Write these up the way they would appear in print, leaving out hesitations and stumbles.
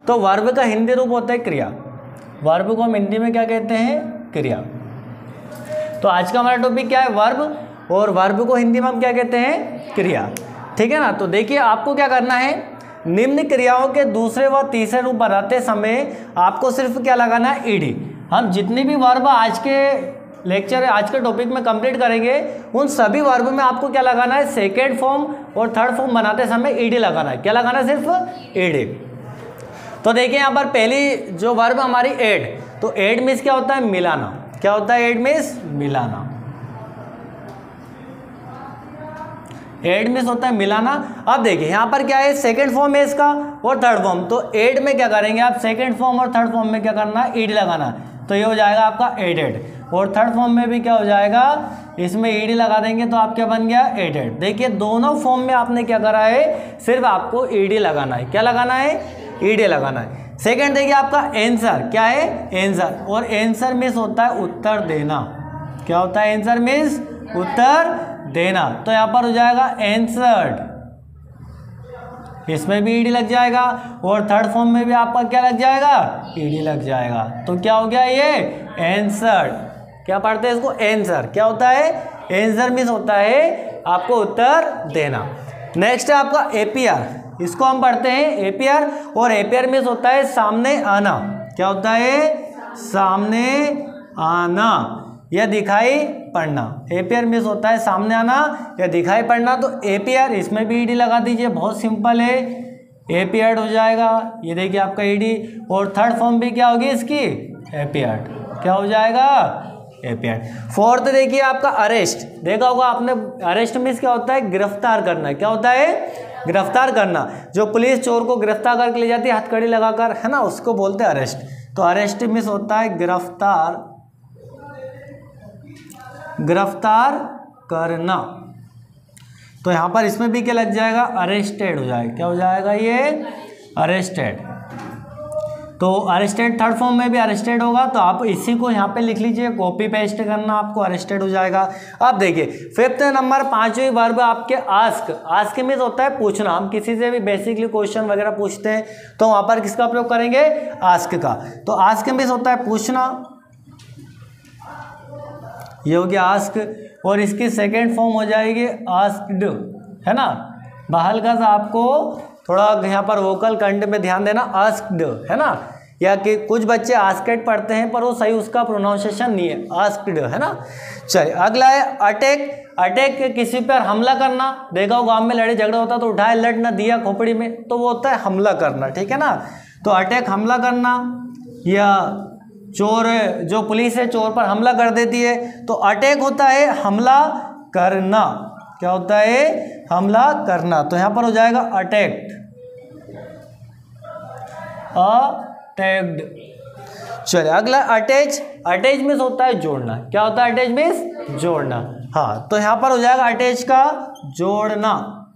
तो वर्ब का हिंदी रूप होता है क्रिया। वर्ब को हम हिंदी में क्या कहते हैं? क्रिया। तो आज का हमारा टॉपिक क्या है? वर्ब, और वर्ब को हिंदी में हम क्या कहते हैं? क्रिया। ठीक है ना। तो देखिए आपको क्या करना है, निम्न क्रियाओं के दूसरे व तीसरे रूप बनाते समय आपको सिर्फ क्या लगाना है? ईडी। हम जितनी भी वर्ब आज के लेक्चर आज के टॉपिक में कंप्लीट करेंगे उन सभी वर्ब में आपको क्या लगाना है? सेकेंड फॉर्म और थर्ड फॉर्म बनाते समय ईडी लगाना है। क्या लगाना है? सिर्फ ईडी। तो देखिए यहाँ पर पहली जो वर्ब हमारी एड, तो एड मीन्स क्या होता है? मिलाना। क्या होता है? एड मीन्स मिलाना। एड मीन्स होता है मिलाना। अब देखिए यहाँ पर क्या है? सेकेंड फॉर्म है इसका और थर्ड फॉर्म। तो एड में क्या करेंगे आप? सेकेंड फॉर्म और थर्ड फॉर्म में क्या करना है? ईडी लगाना। तो ये हो जाएगा आपका एडेड। और थर्ड फॉर्म में भी क्या हो जाएगा? इसमें ईडी लगा देंगे तो आप क्या बन गया? एडेड। देखिए दोनों फॉर्म में आपने क्या करा है? सिर्फ आपको ईडी लगाना है। क्या लगाना है? ईडी लगाना है। सेकेंड देखिए आपका आंसर क्या है? आंसर। और आंसर मीन्स होता है उत्तर देना। क्या होता है? आंसर मीन्स उत्तर देना। तो यहाँ पर हो जाएगा आंसर्ड, इसमें भी ईडी लग जाएगा। और थर्ड फॉर्म में भी आपका क्या लग जाएगा? ईडी लग जाएगा। तो क्या हो गया? ये आंसर्ड। क्या पढ़ते हैं इसको? आंसर। क्या होता है? आंसर मीन्स होता है आपको उत्तर देना। नेक्स्ट है आपका एपीआर। इसको हम पढ़ते हैं एपीआर, और एपीआर मीन्स होता है सामने आना। क्या होता है? सामने आना या दिखाई पड़ना। एपीआर मीन्स होता है सामने आना या दिखाई पड़ना। तो एपीआर, इसमें भी ईडी लगा दीजिए, बहुत सिंपल है। एपीआर हो जाएगा, ये देखिए आपका ईडी। और थर्ड फॉर्म भी क्या होगी इसकी? एपीआर। क्या हो जाएगा? एपीआर। फोर्थ देखिए आपका अरेस्ट। देखा होगा आपने, अरेस्ट मीन्स क्या होता है? गिरफ्तार करना। क्या होता है? गिरफ्तार करना। जो पुलिस चोर को गिरफ्तार करके ले जाती है हथकड़ी लगाकर, है ना, उसको बोलते हैं अरेस्ट। तो अरेस्ट मीन्स होता है गिरफ्तार, गिरफ्तार करना। तो यहाँ पर इसमें भी क्या लग जाएगा? अरेस्टेड हो जाएगा। क्या हो जाएगा? ये अरेस्टेड। तो अरेस्टेड थर्ड फॉर्म में भी अरेस्टेड होगा। तो आप इसी को यहाँ पे लिख लीजिए, कॉपी पेस्ट करना, आपको अरेस्टेड हो जाएगा। अब देखिए फिफ्थ नंबर, पांचवी वर्ब आपके आस्क। आस्क मीन्स होता है पूछना। हम किसी से भी बेसिकली क्वेश्चन वगैरह पूछते हैं तो वहाँ पर किसका प्रयोग करेंगे? आस्क का। तो आस्क मीन्स होता है पूछना, ये हो गया आस्क। और इसकी सेकेंड फॉर्म हो जाएगी आस्क्ड, है ना। बाहर का आपको थोड़ा यहाँ पर वोकल कंठ में ध्यान देना, आस्क्ड, है ना। या कि कुछ बच्चे आस्केड पढ़ते हैं पर वो सही उसका प्रोनाउंसिएशन नहीं है, आस्क्ड, है ना। चलिए अगला है अटैक। अटैक किसी पर हमला करना। देखा हो गांव में लड़े झगड़ा होता तो उठाए लड़ ना दिया खोपड़ी में, तो वो होता है हमला करना। ठीक है ना। तो अटैक हमला करना, या चोर, जो पुलिस है चोर पर हमला कर देती है, तो अटैक होता है हमला करना। क्या होता है? हमला करना। तो यहां पर हो जाएगा अटैक्ड, अटैक्ड। चलिए अगला अटैच। अटैच मीन्स होता है जोड़ना। क्या होता है? अटैच मीन्स जोड़ना। हाँ, तो यहां पर हो जाएगा अटैच का जोड़ना।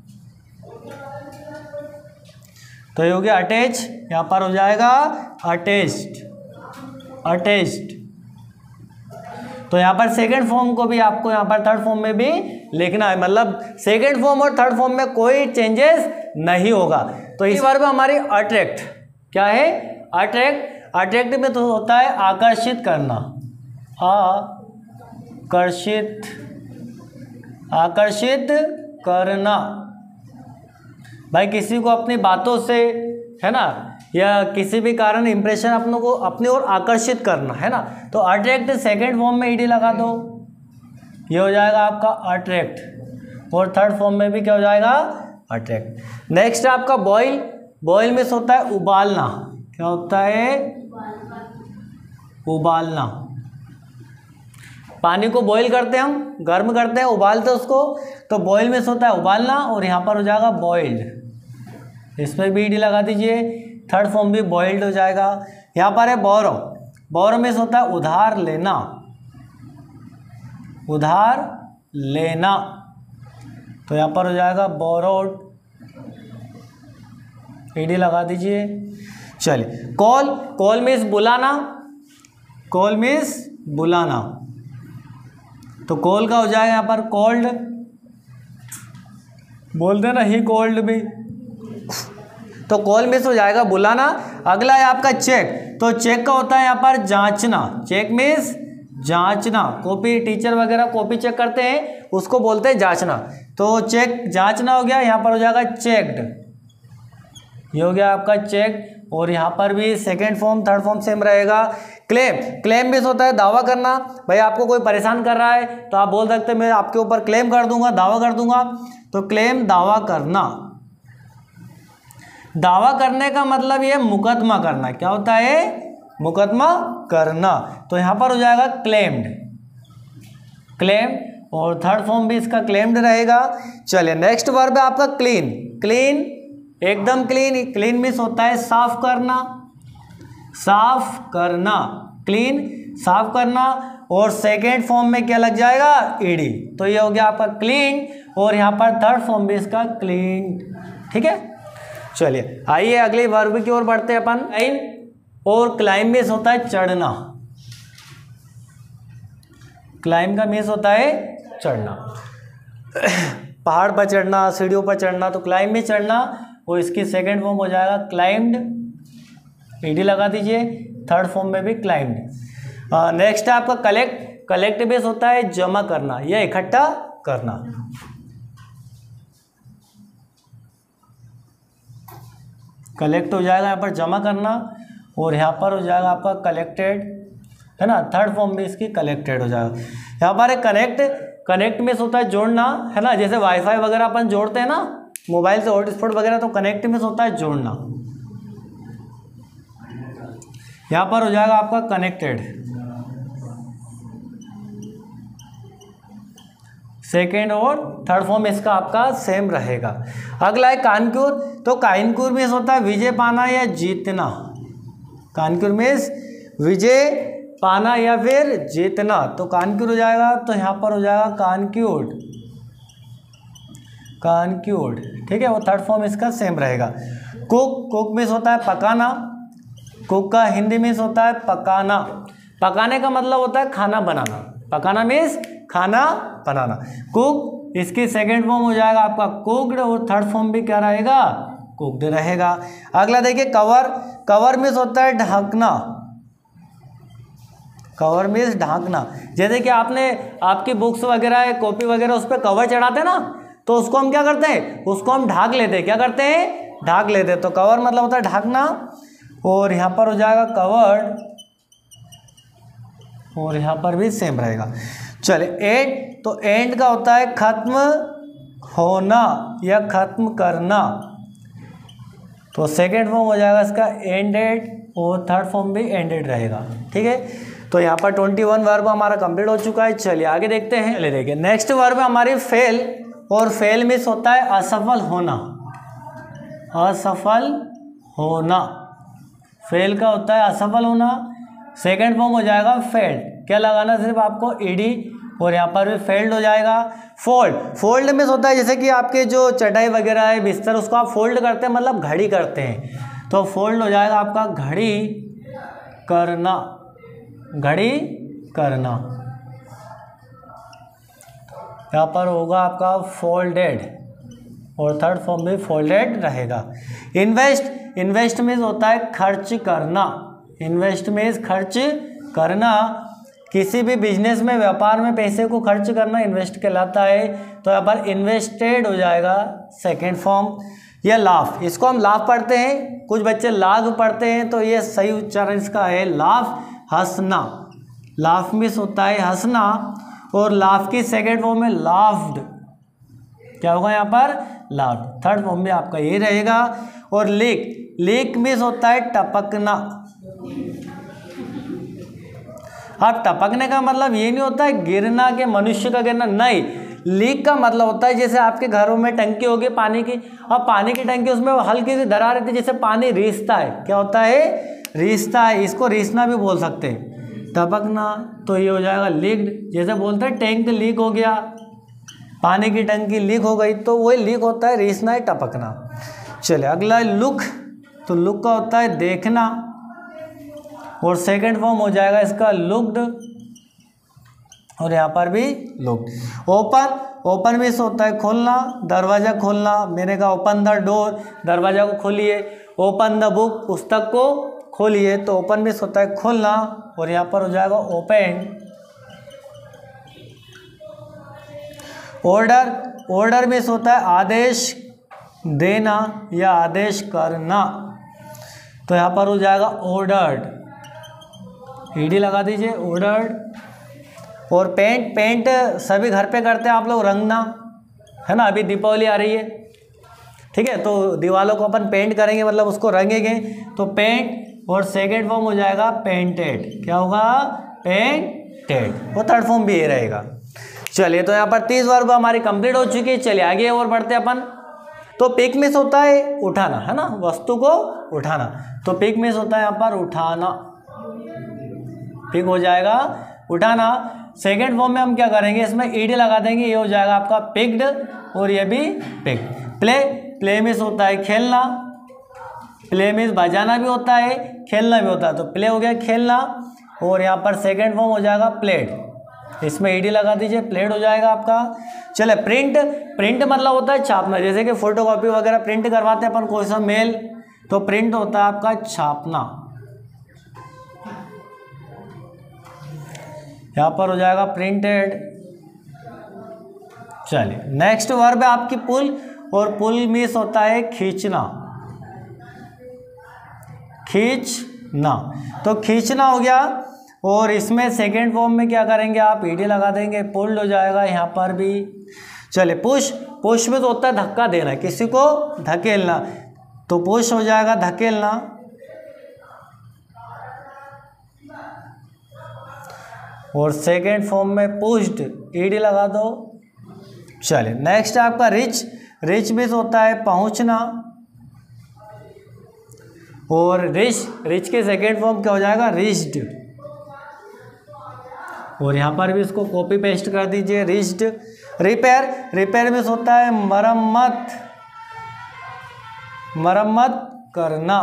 तो ये हो गया अटैच, यहां पर हो जाएगा अटैच्ड, अटैच्ड। तो यहाँ पर सेकेंड फॉर्म को भी आपको यहाँ पर थर्ड फॉर्म में भी लिखना है, मतलब सेकेंड फॉर्म और थर्ड फॉर्म में कोई चेंजेस नहीं होगा। तो इस वर्ब हमारी अट्रैक्ट। क्या है? अट्रैक्ट। अट्रैक्ट में तो होता है आकर्षित करना, आकर्षित, आकर्षित करना। भाई किसी को अपनी बातों से, है ना, या किसी भी कारण इंप्रेशन अपनों को अपनी ओर आकर्षित करना, है ना। तो अट्रैक्ट सेकेंड फॉर्म में ईडी लगा दो, ये हो जाएगा आपका अट्रैक्ट। और थर्ड फॉर्म में भी क्या हो जाएगा? अट्रैक्ट। नेक्स्ट आपका बॉईल। बॉईल में होता है उबालना। क्या होता है? उबालना। पानी को बॉईल करते हैं हम, गर्म करते हैं, उबालते हैं उसको, तो बॉईल में होता है उबालना। और यहाँ पर हो जाएगा बॉइल्ड, इसमें भी ईडी लगा दीजिए। थर्ड फॉर्म भी बॉइल्ड हो जाएगा। यहाँ पर है बोरो। बोरो में होता है उधार लेना, उधार लेना। तो यहाँ पर हो जाएगा बोरोड, ईडी लगा दीजिए। चलिए कॉल। कॉल मीन्स बुलाना, कॉल मीन्स बुलाना। तो कॉल का हो जाएगा यहाँ पर कॉल्ड, बोल देना ही कॉल्ड भी। तो कॉल मिस हो जाएगा बुलाना। अगला है आपका चेक, तो चेक का होता है यहाँ पर जांचना, चेक मीन्स जांचना, कॉपी टीचर वगैरह कॉपी चेक करते हैं उसको बोलते हैं जांचना। तो चेक जांचना हो गया, यहाँ पर हो जाएगा चेक्ड, ये हो गया आपका चेक। और यहाँ पर भी second form third form same रहेगा। क्लेम, क्लेम भी होता है दावा करना, भाई आपको कोई परेशान कर रहा है तो आप बोल सकते हैं मैं आपके ऊपर क्लेम कर दूंगा, दावा कर दूंगा। तो क्लेम दावा करना, दावा करने का मतलब ये मुकदमा करना, क्या होता है मुकदमा करना। तो यहाँ पर हो जाएगा क्लेम्ड, क्लेम, और थर्ड फॉर्म भी इसका क्लेम्ड रहेगा। चलिए नेक्स्ट वर्ब है आपका क्लीन, क्लीन एकदम क्लीन, क्लीन मीन्स होता है साफ करना, साफ करना, क्लीन साफ करना। और सेकेंड फॉर्म में क्या लग जाएगा ईडी, तो ये हो गया आपका क्लीन, और यहाँ पर थर्ड फॉर्म भी इसका क्लीन, ठीक है। चलिए आइए अगले वर्ब की ओर बढ़ते हैं अपन। क्लाइम, और क्लाइम मीन्स होता है चढ़ना, क्लाइम का मीन्स होता है चढ़ना, पहाड़ पर चढ़ना, सीढ़ियों पर चढ़ना, तो क्लाइम में चढ़ना, और इसकी सेकेंड फॉर्म हो जाएगा क्लाइम्ड, ईडी लगा दीजिए, थर्ड फॉर्म में भी क्लाइम्ड। नेक्स्ट है आपका कलेक्ट, कलेक्ट बेस होता है जमा करना या इकट्ठा करना, कलेक्ट हो जाएगा यहाँ पर जमा करना, और यहाँ पर हो जाएगा आपका कलेक्टेड, है ना, थर्ड फॉर्म भी इसकी कलेक्टेड हो जाएगा। यहाँ पर एक कनेक्ट, कनेक्ट में होता है जोड़ना, है ना, जैसे वाईफाई वगैरह अपन जोड़ते हैं ना मोबाइल से हॉटस्पॉट वगैरह, तो कनेक्ट में होता है जोड़ना, यहाँ पर हो जाएगा आपका कनेक्टेड, सेकेंड और थर्ड फॉर्म इसका आपका सेम रहेगा। अगला है कानक्यूर, तो कानक्यूर मीन्स होता है विजय पाना या जीतना, कानक्यूर मीन्स विजय पाना या फिर जीतना, तो कानक्यूर हो जाएगा, तो यहाँ पर हो जाएगा कानक्यूर्ड, कानक्यूर्ड, ठीक है, वो थर्ड फॉर्म इसका सेम रहेगा। कुक, कुक मीन्स होता है पकाना, कुक का हिंदी मीन्स होता है पकाना, पकाने का मतलब होता है खाना बनाना, पकाना मीन्स खाना बनाना। कुक इसकी सेकेंड फॉर्म हो जाएगा आपका कुक्ड, और थर्ड फॉर्म भी क्या रहेगा कुक्ड रहेगा। अगला देखिए कवर, कवर मीन्स होता है ढकना, कवर मीन्स ढांकना, जैसे कि आपने आपकी बुक्स वगैरह कॉपी वगैरह उस पर कवर चढ़ाते हैं ना, तो उसको हम क्या करते हैं, उसको हम ढाक लेते हैं, क्या करते हैं ढाक लेते हैं, तो कवर मतलब होता है ढाकना, और यहाँ पर हो जाएगा कवर्ड, और यहाँ पर भी सेम रहेगा। चले एंड, तो एंड का होता है खत्म होना या खत्म करना, तो सेकेंड फॉर्म हो जाएगा इसका एंडेड, और थर्ड फॉर्म भी एंडेड रहेगा, ठीक है। तो यहाँ पर 21 वर्ब हमारा कंप्लीट हो चुका है। चलिए आगे देखते हैं, चलिए देखिए नेक्स्ट वर्ब है हमारी फेल, और फेल मीन्स होता है असफल होना, असफल होना, फेल का होता है असफल होना, सेकेंड फॉर्म हो जाएगा फेल्ड, क्या लगाना सिर्फ आपको ईडी, और यहाँ पर भी फेल्ड हो जाएगा। फोल्ड, फोल्ड मीन्स होता है जैसे कि आपके जो चटाई वगैरह है बिस्तर उसको आप फोल्ड करते हैं, मतलब घड़ी करते हैं, तो फोल्ड हो जाएगा आपका घड़ी करना, घड़ी करना, यहाँ पर होगा आपका फोल्डेड, और थर्ड फॉर्म भी फोल्डेड रहेगा। इन्वेस्ट, इन्वेस्ट मीन्स होता है खर्च करना, इन्वेस्ट मीन्स खर्च करना, किसी भी बिजनेस में व्यापार में पैसे को खर्च करना इन्वेस्ट कहलाता है, तो यहाँ पर इन्वेस्टेड हो जाएगा सेकेंड फॉर्म। या लाफ, इसको हम लाफ पढ़ते हैं, कुछ बच्चे लाग पढ़ते हैं, तो ये सही उच्चारण इसका है लाफ, हंसना, लाफ मीन्स होता है हंसना, और लाफ की सेकेंड फॉर्म में लाफ्ड, क्या होगा यहाँ पर लाफ्ड, थर्ड फॉर्म में आपका ये रहेगा। और लीक, लीक मीन्स होता है टपकना, अब टपकने का मतलब ये नहीं होता है गिरना के मनुष्य का गिरना, नहीं, लीक का मतलब होता है जैसे आपके घरों में टंकी होगी पानी की, अब पानी की टंकी उसमें हल्की सी दरार रहती है, जैसे पानी रिसता है, क्या होता है रिसता है, इसको रिसना भी बोल सकते हैं, टपकना, तो ये हो जाएगा लीक्ड, जैसे बोलते हैं टैंक लीक हो गया, पानी की टंकी लीक हो गई, तो वही लीक होता है रिसना है टपकना। चलिए अगला है लुक, तो लुक का होता है देखना, और सेकंड फॉर्म हो जाएगा इसका लुक्ड, और यहाँ पर भी लुक्ड। ओपन, ओपन मीन्स होता है खोलना, दरवाज़ा खोलना। मैंने कहा ओपन द डोर, दरवाज़ा को खोलिए। ओपन द बुक, पुस्तक को खोलिए। तो ओपन मीन्स होता है खोलना, और यहाँ पर हो जाएगा ओपन। ऑर्डर, ऑर्डर मीन्स होता है आदेश देना या आदेश करना। तो यहाँ पर हो जाएगा ऑर्डर्ड, ईडी लगा दीजिए, ऑर्डर्ड। और पेंट, पेंट सभी घर पे करते हैं आप लोग, रंगना, है ना। अभी दीपावली आ रही है, ठीक है, तो दीवालों को अपन पेंट करेंगे, मतलब उसको रंगेंगे। तो पेंट, और सेकेंड फॉर्म हो जाएगा पेंटेड। क्या होगा? पेंटेड। वो थर्ड फॉर्म भी ये रहेगा। चलिए, तो यहाँ पर 30 वर्ब हमारी कंप्लीट हो चुकी है। चलिए आगे और बढ़ते हैं अपन। तो पिक मिस होता है उठाना, है ना, वस्तु को उठाना। तो पिक मिस होता है यहाँ पर उठाना, पिक हो जाएगा उठाना। सेकेंड फॉर्म में हम क्या करेंगे, इसमें ईडी लगा देंगे, ये हो जाएगा आपका पिक्ड, और ये भी पिक। प्ले, प्ले मिस होता है खेलना, प्ले मिस बजाना भी होता है, खेलना भी होता है। तो प्ले हो गया खेलना, और यहाँ पर सेकेंड फॉर्म हो जाएगा प्लेड, इसमें ईडी लगा दीजिए, प्लेड हो जाएगा आपका। चले, प्रिंट, प्रिंट मतलब होता है छापना, जैसे कि फोटोकॉपी वगैरह प्रिंट करवाते हैं अपन कोई सा मेल, तो प्रिंट होता है आपका छापना। यहाँ पर हो जाएगा प्रिंटेड। चलिए, नेक्स्ट वर्ब है आपकी पुल, और पुल मीन्स होता है खींचना, खींचना। तो खींचना हो गया, और इसमें सेकेंड फॉर्म में क्या करेंगे आप, ईडी लगा देंगे, पुल्ड हो जाएगा यहाँ पर भी। चलिए, पुश, पुश में तो होता है धक्का देना, किसी को धकेलना, तो पुश हो जाएगा धकेलना। और सेकेंड फॉर्म में पुश्ड, ईडी लगा दो। चलिए, नेक्स्ट है आपका रिच, रिच भी होता है पहुंचना, और रिच, रिच के सेकेंड फॉर्म क्या हो जाएगा, रिच्ड। और यहाँ पर भी इसको कॉपी पेस्ट कर दीजिए, रिच्ड। रिपेयर, रिपेयर में होता है मरम्मत, मरम्मत करना,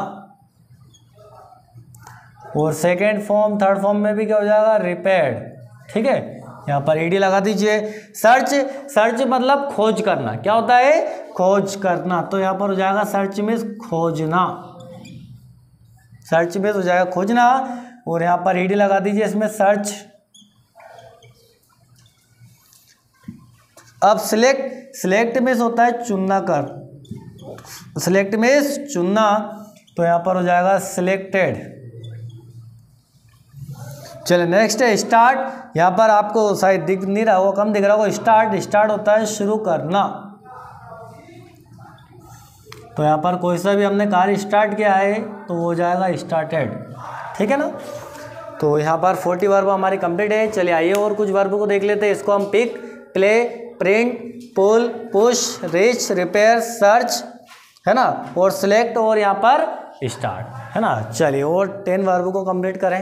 और सेकेंड फॉर्म थर्ड फॉर्म में भी क्या हो जाएगा, रिपेयर्ड। ठीक है, यहाँ पर ईडी लगा दीजिए। सर्च, सर्च मतलब खोज करना, क्या होता है, खोज करना। तो यहाँ पर हो जाएगा सर्च में खोजना, सर्च में हो जाएगा खोजना, और यहाँ पर ईडी लगा दीजिए इसमें सर्च। अब सिलेक्ट, सिलेक्ट में होता है चुनना कर, सिलेक्ट में चुनना, तो यहाँ पर हो जाएगा सिलेक्टेड। चलिए, नेक्स्ट है स्टार्ट। यहाँ पर आपको शायद दिख नहीं रहा होगा, कम दिख रहा होगा। स्टार्ट, स्टार्ट होता है शुरू करना। तो यहाँ पर कोई सा भी हमने कार्य स्टार्ट किया है तो वो हो जाएगा स्टार्टेड। ठीक है ना। तो यहाँ पर 40 वर्ब हमारी कंप्लीट है। चलिए आइए और कुछ वर्ब को देख लेते हैं। इसको हम pick, play, print, pull, push, reach, repair, search, है ना, और सिलेक्ट, और यहाँ पर स्टार्ट, है ना। चलिए और 10 वर्ब को कंप्लीट करें।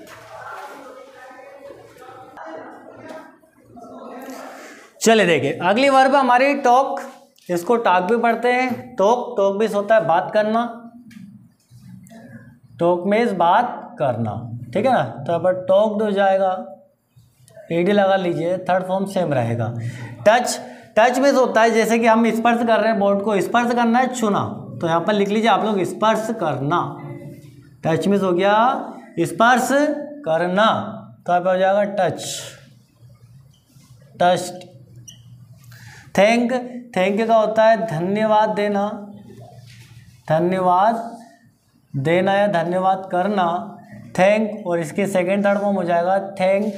चलिए देखिए, अगली वर्ब हमारी टॉक। इसको टॉक भी पढ़ते हैं। टॉक, टॉक भी होता है बात करना, टॉक में बात करना। ठीक है ना। तो यहाँ पर टॉक हो जाएगा, ईडी लगा लीजिए, थर्ड फॉर्म सेम रहेगा। टच, टच में होता है जैसे कि हम स्पर्श कर रहे हैं, बोर्ड को स्पर्श करना है, छूना। तो यहाँ पर लिख लीजिए आप लोग स्पर्श करना। टच में हो गया स्पर्श करना, तो यहाँ पर हो जाएगा टच, टस्ट। थैंक, थैंक का होता है धन्यवाद देना, धन्यवाद देना या धन्यवाद करना, थैंक। और इसके सेकेंड थर्ड फॉर्म हो जाएगा थैंक,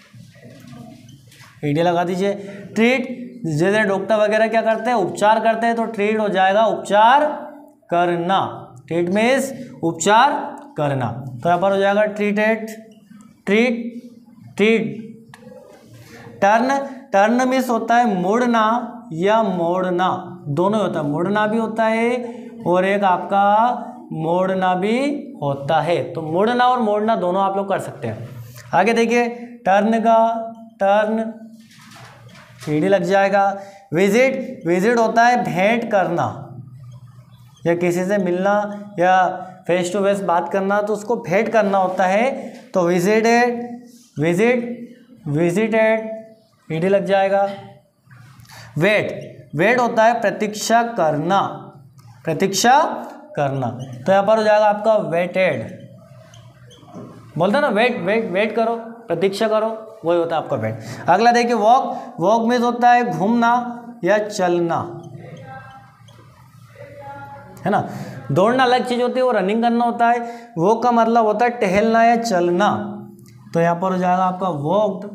ईडी लगा दीजिए। ट्रीट, जैसे डॉक्टर वगैरह क्या करते हैं, उपचार करते हैं, तो ट्रीट हो जाएगा उपचार करना। ट्रीट मीन्स उपचार करना, तो यहाँ पर हो जाएगा treated, treat, treat. Turn, turn means होता है मुड़ना या मोड़ना, दोनों होता है। मुड़ना भी होता है और एक आपका मोड़ना भी होता है। तो मुड़ना और मोड़ना दोनों आप लोग कर सकते हैं। आगे देखिए, टर्न का टर्न, ईडी लग जाएगा। विजिट, विजिट होता है भेंट करना या किसी से मिलना या फेस टू फेस बात करना, तो उसको भेंट करना होता है। तो विजिटेड, विजिट, विजिटेड, ईडी लग जाएगा। वेट होता है प्रतीक्षा करना, प्रतीक्षा करना। तो यहाँ पर हो जाएगा आपका वेटेड, बोलते ना वेट करो, प्रतीक्षा करो, वही होता है आपका वेट। अगला देखिए वॉक मीन्स होता है घूमना या चलना, है ना। दौड़ना अलग चीज होती है, वो रनिंग करना होता है। वॉक का मतलब होता है टहलना या चलना। तो यहाँ पर हो जाएगा आपका वॉक्ड,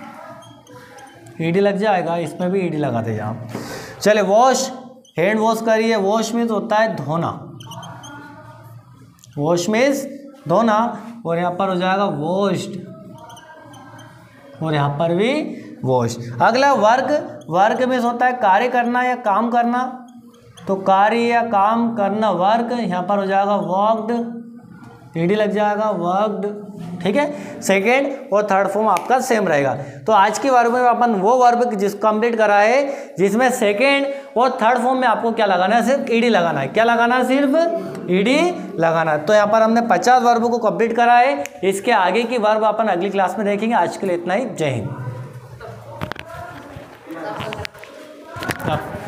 ईडी लग जाएगा, इसमें भी ईडी लगाते जाओ। चले वॉश, हैंड वॉश करिए, वॉश मीन्स होता है धोना, वॉश मीन्स धोना। और यहाँ पर हो जाएगा वॉश्ड, और यहाँ पर भी वॉश। अगला वर्क मीन्स होता है कार्य करना या काम करना। तो कार्य या काम करना वर्क, यहाँ पर हो जाएगा वर्कड, ईडी लग जाएगा वर्कड, ठीक है। सेकेंड और थर्ड फॉर्म आपका सेम रहेगा। तो आज की वर्ब में अपन वो वर्ब जिस कंप्लीट करा है जिसमें सेकेंड और थर्ड फॉर्म में आपको क्या लगाना है, सिर्फ ईडी लगाना है। क्या लगाना है, सिर्फ ईडी लगाना है। तो यहाँ पर हमने 50 वर्ब को कंप्लीट करा है। इसके आगे की वर्ब अपन अगली क्लास में देखेंगे। आज के लिए इतना ही। जय हिंद।